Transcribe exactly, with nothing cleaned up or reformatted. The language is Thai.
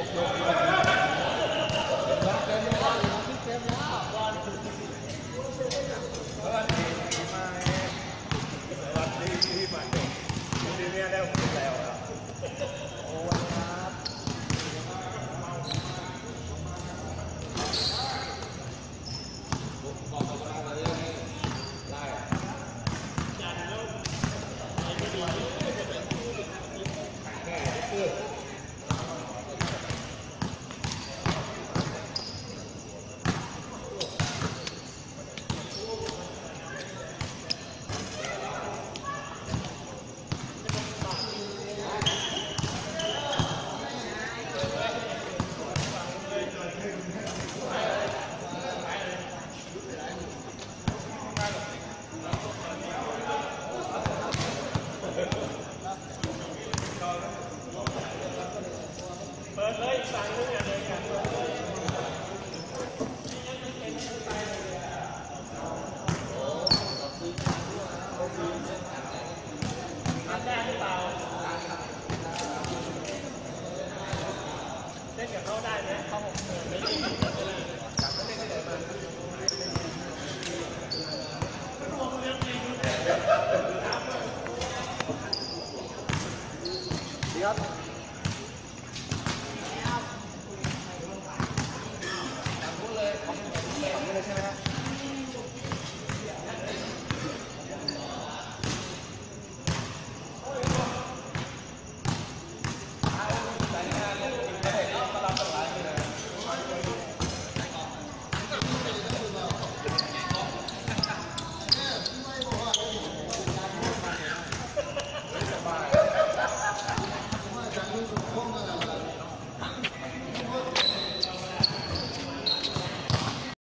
กยกยกเต็มแล้วเต็มแล้วบอลสวัสดีปีใหม่สวัสดีปีใหม่ปีนี้ได้ผมแล้วครับโอ้ครับบอกเขาว่าอะไรไล่จัดแล้วไอ้ไม่ดีแค่เพื่อเปิดเลยสั่งเลยอย่างเดียวกันนัดแรกหรือเปล่าเล่นกับเขาได้ไหมเขาผมเออไม่ได้จับไม่ได้ก็เลยมาดีครับ